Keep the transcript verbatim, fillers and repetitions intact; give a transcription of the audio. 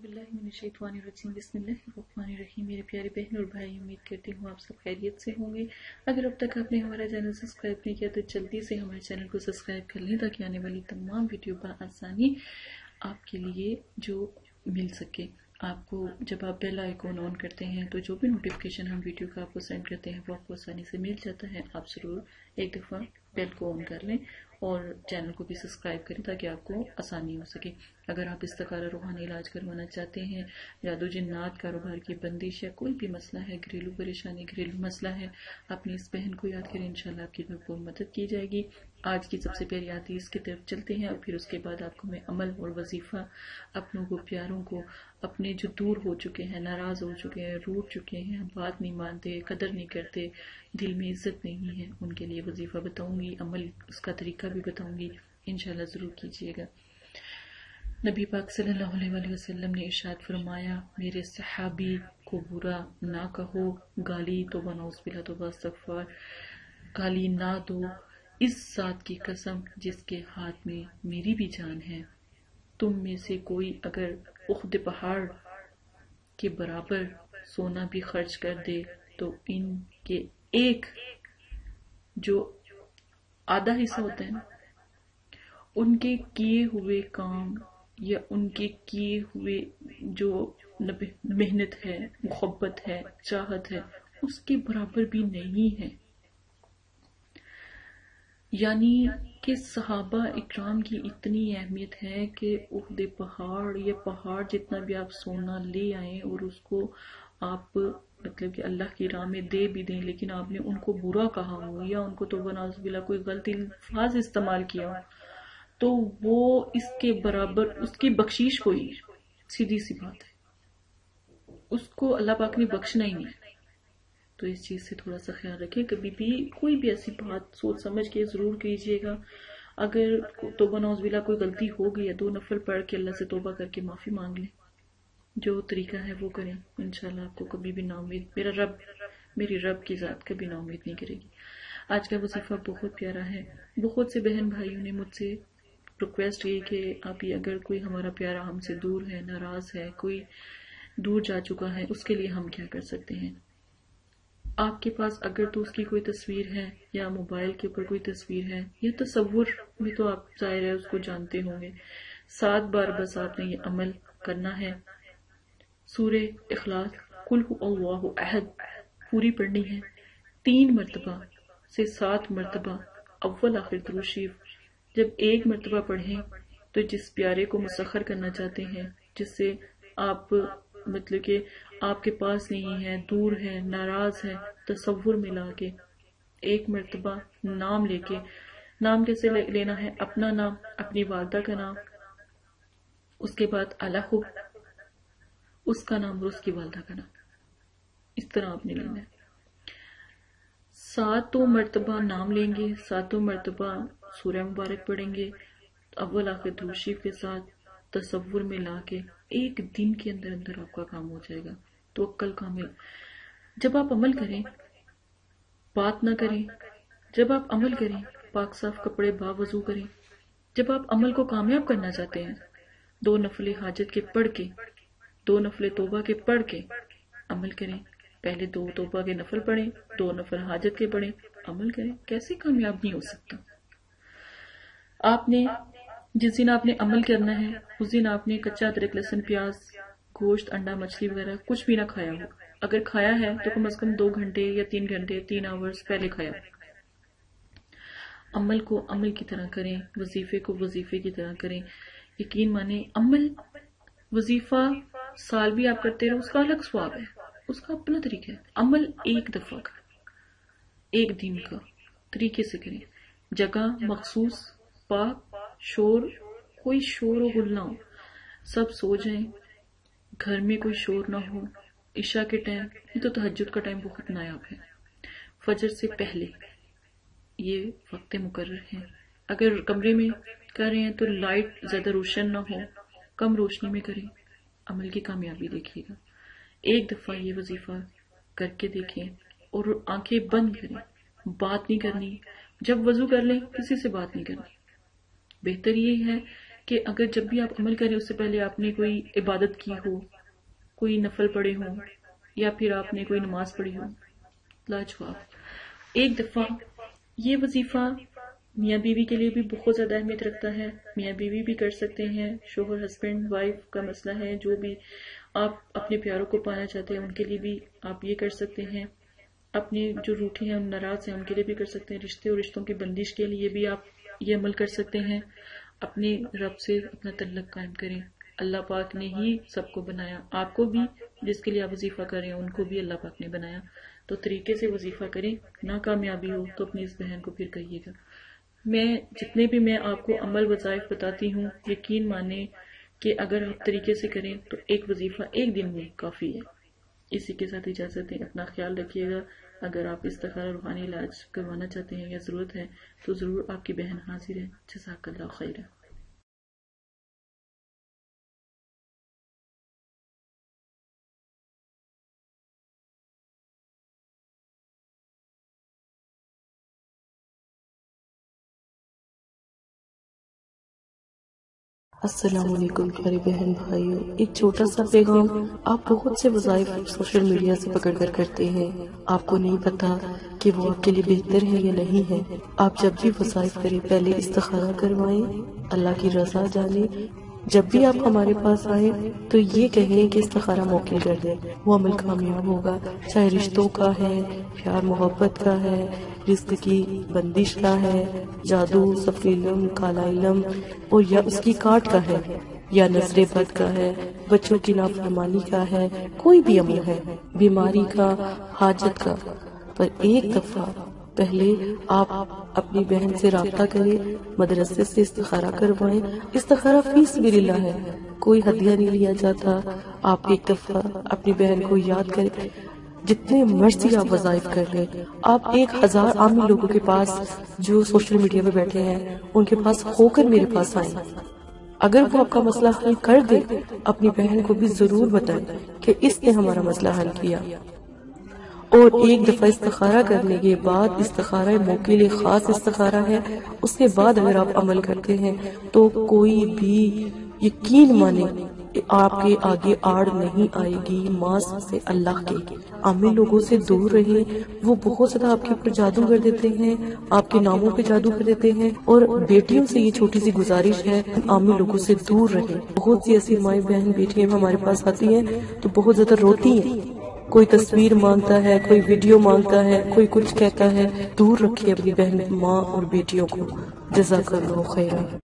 बिस्मिल्लाहिर्रहमानिर्रहीम बिस्मिल्लाहिर्रहमानिर्रहीम। मेरे प्यारे बहन और भाई, उम्मीद करती हूँ आप सब खैरियत से होंगे। अगर अब तक आपने हमारा चैनल सब्सक्राइब नहीं किया तो जल्दी से हमारे चैनल को सब्सक्राइब कर लें ताकि आने वाली तमाम वीडियो आसानी आपके लिए जो मिल सके। आपको जब आप बेल आइकॉन ऑन करते हैं तो जो भी नोटिफिकेशन हम वीडियो का आपको सेंड करते हैं वो आपको आसानी से मिल जाता है। आप ज़रूर एक दफ़ा बेल को ऑन कर लें और चैनल को भी सब्सक्राइब करें ताकि आपको आसानी हो सके। अगर आप इस्तिखारा रूहानी इलाज करवाना चाहते हैं, जादू जिन्नात, कारोबार की बंदिश या कोई भी मसला है, घरेलू परेशानी, घरेलू मसला है, अपनी इस बहन को याद करें, इंशाल्लाह आपकी भरपूर मदद की जाएगी। आज की सबसे प्यारी हदीस की तरफ चलते हैं और फिर उसके बाद आपको मैं अमल और वजीफा अपनों को, प्यारों को, अपने जो दूर हो चुके हैं, नाराज हो चुके हैं, रूठ चुके हैं, बात नहीं मानते, कदर नहीं करते, दिल में इज्जत नहीं है, उनके लिए वजीफा बताऊंगी, अमल उसका तरीका भी बताऊंगी। इंशाल्लाह जरूर कीजिएगा। नबी पाक सल्लल्लाहु अलैहि वसल्लम ने इरशाद फरमाया, मेरे सहाबी को बुरा ना कहो, गाली तो बनौसबिल्ला तो बस्तगफार, गाली ना दो, इस जात की कसम जिसके हाथ में मेरी भी जान है, तुम में से कोई अगर उख्द पहाड़ के बराबर सोना भी खर्च कर दे तो इनके एक जो आधा हिस्सा होता है ना, उनके किए हुए काम या उनके किए हुए जो मेहनत है, मोहब्बत है, चाहत है, उसके बराबर भी नहीं है। यानी कि सहाबा इकराम की इतनी अहमियत है कि उहदे पहाड़ या पहाड़ जितना भी आप सोना ले आए और उसको आप मतलब कि अल्लाह की राह में दे भी दें, लेकिन आपने उनको बुरा कहा हो या उनको तो बनाज़बिल्ला कोई गलत अल्फाज इस्तेमाल किया हो, तो वो इसके बराबर उसकी बख्शीश कोई नहीं। सीधी सी बात है, उसको अल्लाह पाक ने बख्शना ही नहीं। तो इस चीज से थोड़ा सा ख्याल रखें। कभी भी कोई भी ऐसी बात सोच समझ के जरूर कीजिएगा। अगर तौबा नौज़बिल्ला कोई गलती हो गई है, दो नफल पढ़ के अल्लाह से तौबा करके माफी मांग लें, जो तरीका है वो करें। इंशाल्लाह आपको कभी भी नाउम्मीद, मेरा रब मेरी रब की जात कभी नाउम्मीद नहीं करेगी। आज का वजीफा बहुत प्यारा है। बहुत से बहन भाइयों ने मुझसे रिक्वेस्ट की कि आप ये अगर कोई हमारा प्यारा हमसे दूर है, नाराज है, कोई दूर जा चुका है, उसके लिए हम क्या कर सकते हैं। आपके पास अगर तो उसकी कोई तस्वीर है या मोबाइल के ऊपर कोई तस्वीर है या तसव्वुर भी, तो आप जाहिर है उसको जानते होंगे। सात बार बस आपने ये अमल करना है। सूरे इखलास कुल हुवल्लाहु अहद पूरी पढ़नी है। तीन मरतबा से सात मरतबा अव्वल आखिर दुरूद शरीफ। जब एक मरतबा पढ़ें तो जिस प्यारे को मुसख्खर करना चाहते हैं, जिससे आप मतलब कि आपके पास नहीं है, दूर है, नाराज है, तसव्वुर मिला के एक मरतबा नाम लेके, नाम कैसे ले, लेना है, अपना नाम, अपनी वालदा का नाम, उसके बाद अल्लाह उसका नाम और उसकी वालदा का नाम, इस तरह आपने लेना है। सातों मरतबा नाम लेंगे, सातों मरतबा सूरह मुबारक पढ़ेंगे अव्वल आखिर दुरूद शरीफ के साथ, तसव्वुर में ला के एक दिन के अंदर अंदर आपका काम हो जाएगा। तो अक्ल कामिल। जब आप अमल करें बात ना करें, जब आप अमल करें पाक साफ कपड़े बावजू करें। जब आप अमल को कामयाब करना चाहते हैं, दो नफले हाजत के पढ़ के, दो नफले तौबा के पढ़ के अमल करें। पहले दो तौबा के नफल पढ़ें, दो नफल हाजत के पढ़ें, अमल करें। कैसे कामयाब नहीं हो सकता। आपने जिस दिन आपने अमल करना है उस दिन आपने कच्चा अदरक, लहसुन, प्याज, गोश्त, अंडा, मछली वगैरह कुछ भी ना खाया हो। अगर खाया है तो कम से कम दो घंटे या तीन घंटे तीन आवर्स पहले खाया। अमल को अमल की तरह करें, वजीफे को वजीफे की तरह करें। यकीन माने अमल वजीफा साल भी आप करते रहो, उसका अलग स्वाब है, उसका अपना तरीका है। अमल एक दफा का, एक दिन का तरीके से करें। जगह मखसूस, पाक, शोर, कोई शोर और गुल ना हो, सब सो जाएं, घर में कोई शोर ना हो। इशा के टाइम, ये तो तहज्जुद का टाइम बहुत नायाब है, फजर से पहले ये वक्त मुकर्रर है। अगर कमरे में कर रहे हैं तो लाइट ज्यादा रोशन ना हो, कम रोशनी में करें। अमल की कामयाबी देखिएगा। एक दफा ये वजीफा करके देखें और आंखें बंद करें, बात नहीं करनी। जब वजू कर लें किसी से बात नहीं करनी। बेहतर ये है کہ اگر جب بھی آپ عمل کریں اس سے پہلے آپ نے کوئی عبادت کی ہو، کوئی نفل پڑھے ہوں یا پھر آپ نے کوئی نماز پڑھی ہو، لاجواب۔ ایک دفعہ یہ وظیفہ میاں بیوی کے لیے بھی بہت زیادہ اہمیت رکھتا ہے، میاں بیوی بھی کر سکتے ہیں، شوہر ہسبینڈ وائف کا مسئلہ ہے، جو بھی آپ اپنے پیاروں کو پانا چاہتے ہیں ان کے لیے بھی آپ یہ کر سکتے ہیں، اپنے جو روٹھے ہیں ناراض ہیں ان کے لیے بھی کر سکتے ہیں، رشتے اور رشتوں کی بندش کے لیے بھی آپ یہ عمل کر سکتے ہیں۔ اپنے رب سے اپنا تعلق قائم کریں، اللہ پاک نے ہی سب کو بنایا، آپ کو بھی جس کے لیے آپ وظیفہ کریں ان کو بھی اللہ پاک نے بنایا، تو طریقے سے وظیفہ کریں۔ ناکامیابی ہو تو اپنی اس بہن کو پھر کہیے گا۔ میں جتنے بھی میں آپ کو عمل وظائف بتاتی ہوں، یقین مانیں کہ اگر آپ طریقے سے کریں تو ایک وظیفہ ایک دن میں کافی ہے۔ اسی کے ساتھ اجازت دیں، اپنا خیال رکھیے گا۔ اگر آپ استخارہ روحانی علاج کروانا چاہتے ہیں یا ضرورت ہے تو ضرور آپ کی بہن حاضر ہے۔ جزاک اللہ خیر۔ السلام علیکم پیارے بہن بھائیوں، ایک چھوٹا سا پیغام۔ آپ بہت سے وظائف سوشل میڈیا سے پکڑ کر کرتے ہیں، آپ کو نہیں پتا کہ وہ آپ کے لیے بہتر ہے یا نہیں ہے۔ آپ جب بھی وظائف کریں پہلے استخارہ کروائیں، اللہ کی رضا جانیں۔ جب بھی آپ ہمارے پاس آئیں تو یہ کہیں کہ استخارہ موکل کر دیں، وہ عمل کامیاب ہوگا، چاہے رشتوں کا ہے، پیار محبت کا ہے، رزق کی بندش کا ہے، جادو، صفر علم، کالا علم، اور یا اس کی کاٹ کا ہے، یا نظر بد کا ہے، بچوں کی نافرمانی کا ہے، کوئی بھی عمل ہے، بیماری کا، حاجت کا۔ پر ایک دفعہ پہلے آپ اپنی بہن سے رابطہ کریں، مدرسے سے استخارہ کروائیں۔ استخارہ فی سبیل اللہ ہے، کوئی ہدیہ نہیں لیا جاتا۔ آپ ایک دفعہ اپنی بہن کو یاد کریں، جتنے مرضی آپ وظائف کر لیں۔ آپ ایک ہزار عامی لوگوں کے پاس جو سوشل میڈیا پہ بیٹھے ہیں ان کے پاس ہو کر میرے پاس آئیں، اگر وہ آپ کا مسئلہ حل کر دے اپنی بہن کو بھی ضرور بتائیں کہ اس نے ہمارا مسئلہ حل کیا۔ اور ایک دفعہ استخارہ کرنے کے بعد، استخارہ موکل خاص استخارہ ہے، اس کے بعد اگر آپ عمل کرتے ہیں تو کوئی بھی یقین مانے آپ کے آگے آڑ نہیں آئے گی، ماں سے اللہ کے۔ عامی لوگوں سے دور رہیں، وہ بہت زیادہ آپ کے اوپر جادو کر دیتے ہیں، آپ کے ناموں پہ جادو کر دیتے ہیں۔ اور بیٹیوں سے یہ چھوٹی سی گزارش ہے، عامی لوگوں سے دور رہیں۔ بہت سی ایسی مائیں بہن بیٹیاں ہمارے پاس آتی ہیں تو بہت زیادہ روتی ہیں، کوئی تصویر مانگتا ہے، کوئی ویڈیو مانگتا ہے، کوئی کچھ کہتا ہے۔ دور رکھیے اپنی بہن، ماں اور بیٹیوں کو۔ جزاک اللہ خیرہ۔